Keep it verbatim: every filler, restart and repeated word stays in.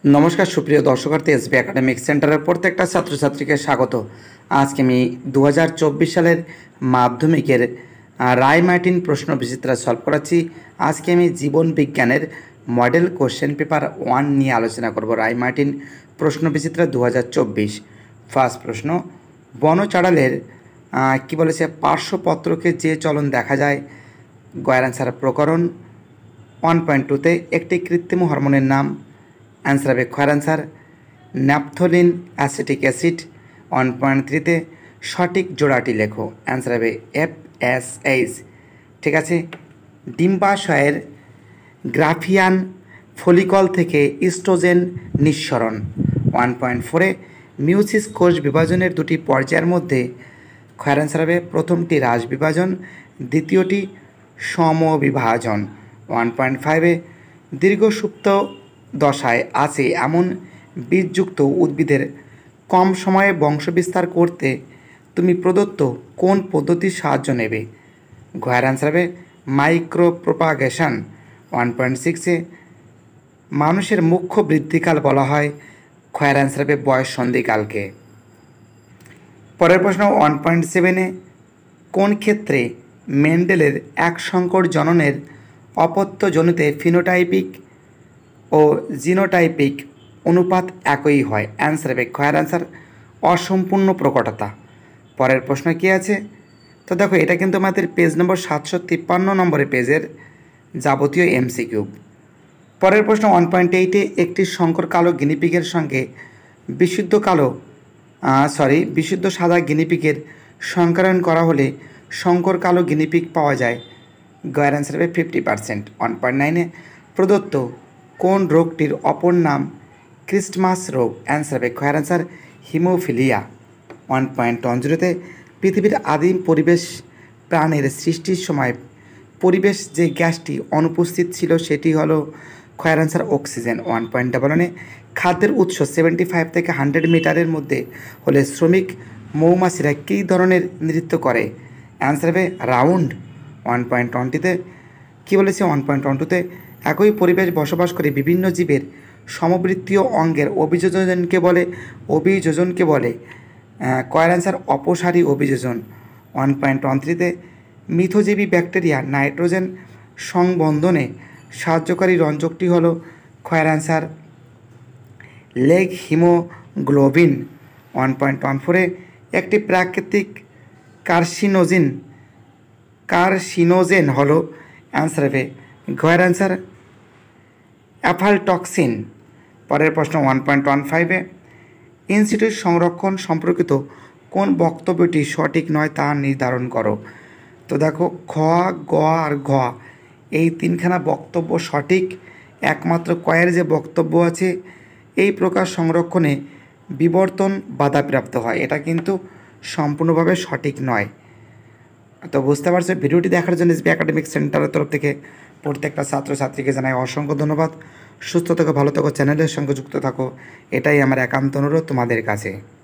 नमस्कार सुप्रिय दर्शकार्थी एसबी एकाडेमिक सेंटर प्रत्येकटा छात्र छात्री के स्वागत। आज के दो हज़ार चौबीस साल माध्यमिकेर राय मार्टिन प्रश्न विचित्रा सल्व कराচ্ছি। आज के जीवन विज्ञान मॉडल कोश्चेन पेपर वन निये आलोचना करब। राय मार्टिन प्रश्न विचित्रा दो हज़ार चौबीस। फार्स्ट प्रश्न, बन चाड़ालेर कि बोलेছে पार्श्वपत्रके जे चलन देखा जाए। गয়ের आंसर प्रकरण वन पॉइंट टूते एक कृत्रिम हरमोनेर नाम। आंसर है खर answer naphthalene acetic acid. One point थ्रीते सठिक जोड़ाटी लेखो। आंसर है एफ एस एच। ठीक है। डिम्बाशयेर ग्राफियान फलिकल थेके इस्ट्रोजेन निस्सरण। वन पॉइंट फोरे मिउसिस कोष विभाजनेर दुटी पर्यायेर मध्य खर आंसर है प्रथमटी ह्रास विभाजन, द्वितीयटी समविभाजन। वन पॉइंट फाइवे दीर्घ सुप्त दशाय आछे एमन बीजयुक्त उद्भिदेर कम समये वंश विस्तार करते तुमी प्रदत्त कोन पद्धतिर साहाय्य नेबे। गয়ের आंसर है माइक्रो प्रोपागेशन। वन पॉइंट सिक्से मानुषेर मुख्य बृद्धिकाल बला हय। गয়ের आंसर है बयस सन्धिकाल के। परेर प्रश्न वन पॉइंट सेवेने कोन क्षेत्रे मेंडेलेर एक संकर जननेर अपत्यजनिते फिनोटाइपिक और जिनोटाइपिक अनुपात एकई है। आंसर है खर आंसर असम्पूर्ण प्रकटता। परेर प्रश्न कि आछे तो देखो ये क्योंकि हमारे पेज नम्बर सातशो तिप्पान्न नम्बर पेजर जाबतीय एमसिकिउ। परेर प्रश्न वन पॉइंट एटे एक संकर कालो गिनिपिगेर संगे विशुद्ध कालो सरि विशुद्ध सादा गिनिपिगेर संकरण करा होले संकर कालो गिनिपिग पावा जाए। गয়ের आंसर है फिफ्टी पार्सेंट। वन पॉइंट नाइने प्रदत्त कोन रोगटिर अपर नाम क्रिस्टमास रोग। आंसर है खर answer haemophilia. One point one जिरोते पृथिवीर आदिम परिवेश प्राणेर सृष्टिर समय परिवेश जे ग्यासटी अनुपस्थित छिलो सेटी हलो खर answer oxygen. One point double one खाद्येर उत्स सेवेंटी फाइव थेके हंड्रेड मिटारेर मध्य होले श्रमिक मौमाछिरा कि धरनेर नृत्य करे। आंसर है राउंड। वन पॉइंट टोन्टीते कि बोलेছে वन पॉइंट वन टूते একই পরিবেশ বসবাস করে বিভিন্ন জীবের সমবৃত্তীয় অঙ্গের অভিযোজনকে বলে অভিযোজনকে বলে কয়ের আনসার অপসারী অভিযোজন। ওয়ান পয়েন্ট ওয়ান থ্রিতে মিথজীবী ব্যাকটেরিয়া নাইট্রোজেন সংবন্ধনে সাহায্যকারী রঞ্জকটি হলো কয়ের answer leghaemoglobin. One point one ফোরে একটি প্রাকৃতিক কার্সিনোজেন কার্সিনোজেন হলো आंसर है गয়ের आंसर एफालटक्सिन। परेर प्रश्न वन पॉइंट वन फाइवे इनसिटु संरक्षण सम्पर्कित कोन बक्तव्यटी सठिक नय ता निर्धारण करो। तो देखो ख ग और घ এই তিনখানা বক্তব্য সঠিক। একমাত্র কয়ের যে বক্তব্য আছে এই প্রকার সংরক্ষণে বিবর্তন বাধাপ্রাপ্ত হয়, এটা কিন্তু সম্পূর্ণভাবে সঠিক নয়। तो बुझते पारछो भिडियोटी देखार जोन्नो एसबी एकाडेमिक सेंटारेर तरफ थेके प्रत्येकटा छात्र छात्रीके जानाई असंख्य धन्यवाद। सुस्थ थेको भालो थेको चैनेलेर संगे जुक्त थाको, एटाई आमार एकान्त अनुरोध तोमादेर काछे।